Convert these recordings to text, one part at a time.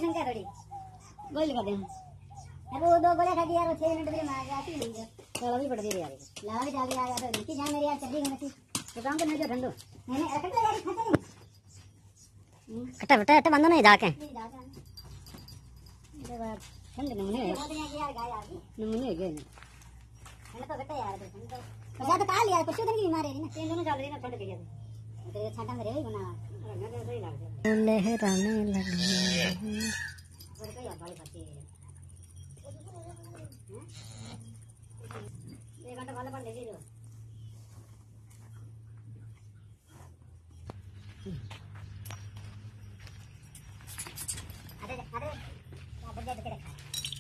संख्या थोड़ी गोली कर देना अब वो 2 गोले खा के यार 6 मिनट में मार जाती नहीं है लावा भी पड़ गई यार लावा भी डाल यार तो नीचे जान मेरी यार चली गई तो काम करने जो ठंडो मैंने रखट ले यार खाता नहीं कटा बेटा ऐसे बंद नहीं जाके ये बात ठंड नमूने है यार गाय आ गई नमूने है गए मैंने तो बेटा यार तो ज्यादा काल यार कुछ दिन की बीमारी है ना 3 दोनों चल रही ना ठंड के लिए तो छाटा में रहे बना लहराने लगी और क्या भाई पति एक घंटा वाला बंद ले लीजिए अरे बंदे तो रखा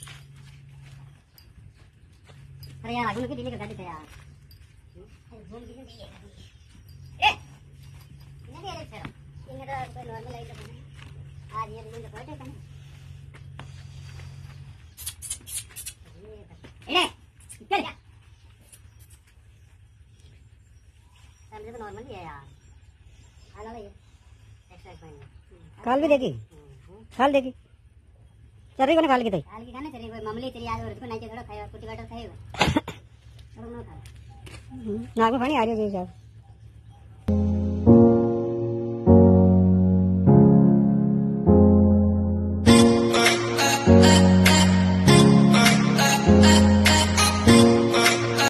अरे यार आगे के दिले का गाड़ी था यार घूम के दिए ए नहीं अरे सर इनका कोई नॉर्मल लाइट है आज ये दिन तो बैठे थे ए चल जा समझे तो नॉर्मल ही है यार हां भाई एक्सरसाइज पॉइंट काल भी देगी खाल देगी चरी को खाल की थी खाल की खाना चरी कोई मामले तेरी याद और इसको नहीं चढ़ो खायो कुछ बैठो खायो और ना खा ना को पानी आ रही है जी साहब